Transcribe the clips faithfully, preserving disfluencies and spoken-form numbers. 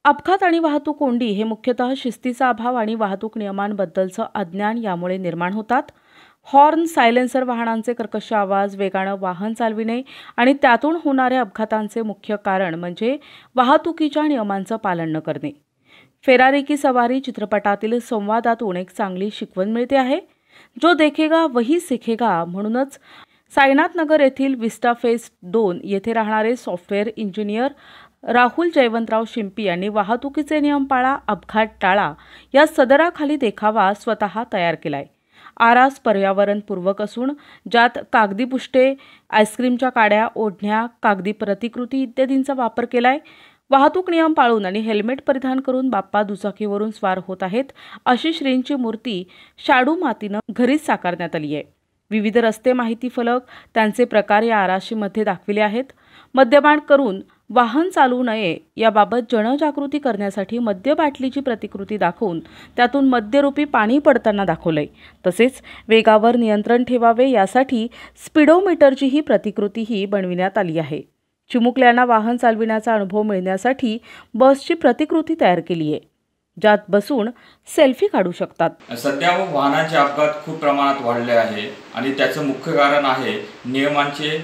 अपघात आणि वाहतूक कोंडी हे मुख्यतः शिस्तीचा अभाव आणि वाहतूक नियमांबद्दलचं अज्ञान यामुळे निर्माण होतात। हॉर्न, सायलेन्सर, वाहनांचे कर्कश आवाज, वेगानं वाहन चालविणे आणि त्यातून होणाऱ्या अपघातांचे मुख्य कारण म्हणजे वाहतुकीच्या नियमांचं पालन न करणे। फेरारी की सवारी चित्रपटातील संवादातून एक चांगली शिकवण मिळते आहे। जो देखेगा वही सीखेगा म्हणूनच साईनाथ नगर येथील विस्टा फेज दोन येथे राहणारे सॉफ्टवेअर इंजिनियर राहुल जयवंतराव शिंपी यांनी वाहतुकीचे नियम पाळा, अपघात टाळा या सदराखाली देखावा स्वतः तयार केलाय। आरास पर्यावरणपूर्वक असून ज्यात कागदी पुष्टे, आईस्क्रीमच्या काड्या, ओढण्या, कागदी प्रतिकृती इत्यादींचा वापर केलाय। वाहतूक नियम पाळून आणि हेल्मेट परिधान करून बाप्पा दुचाकीवरून स्वार होत आहेत अशी श्रींची मूर्ती शाडू मातीनं घरीच साकारण्यात आली आहे। विविध रस्ते माहिती फलक त्यांचे प्रकार या आराशीमध्ये दाखविले आहेत। मद्यपान करून वाहन चालवू नये याबाबत जनजागृती करण्यासाठी मद्य बाटलीची प्रतिकृती दाखवून त्यातून मद्यरूपी पाणी पडताना दाखवलंय। तसेच वेगावर नियंत्रण ठेवावे यासाठी स्पीडोमीटरची ही प्रतिकृतीही बनविण्यात आली आहे। चिमुकल्यांना वाहन चालविण्याचा अनुभव मिळण्यासाठी बसची प्रतिकृती तयार केली आहे, ज्यात बसून सेल्फी काढू शकतात। सध्या वाहनांचे अपघात खूप प्रमाणात वाढले आहे आणि त्याचं मुख्य कारण आहे नियमांचे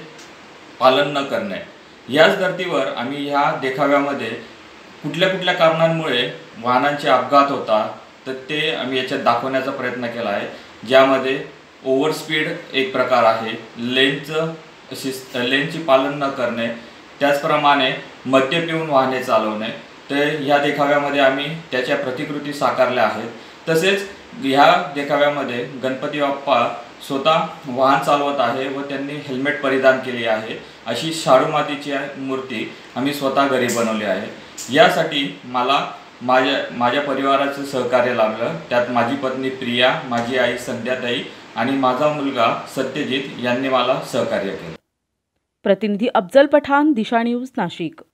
पालन न करणे। याच धर्तीवर आम्ही ह्या देखाव्यामध्ये कुठल्या कुठल्या कारणांमुळे वाहनांचे अपघात होतात तर ते आम्ही याच्यात दाखवण्याचा प्रयत्न केला आहे। ज्यामध्ये ओव्हर स्पीड एक प्रकार आहे, लेनचं शिस्त लेनची पालन न करणे, त्याचप्रमाणे मद्य पिऊन वाहने चालवणे। तर ह्या देखाव्यामध्ये आम्ही त्याच्या प्रतिकृती साकारल्या आहेत। तसेच ह्या देखाव्यामध्ये गणपती बाप्पा स्वतः वाहन चालवत आहे व त्यांनी हेल्मेट परिधान केले आहे अशी शाडू मातीची मूर्ती आम्ही स्वतः घरी बनवली आहे। यासाठी मला माझ्या माझ्या परिवाराचं सहकार्य लाभलं। त्यात माझी पत्नी प्रिया, माझी आई संध्याताई आणि माझा मुलगा सत्यजित यांनी मला सहकार्य केलं। प्रतिनिधी अफजल पठाण, दिशा न्यूज, नाशिक।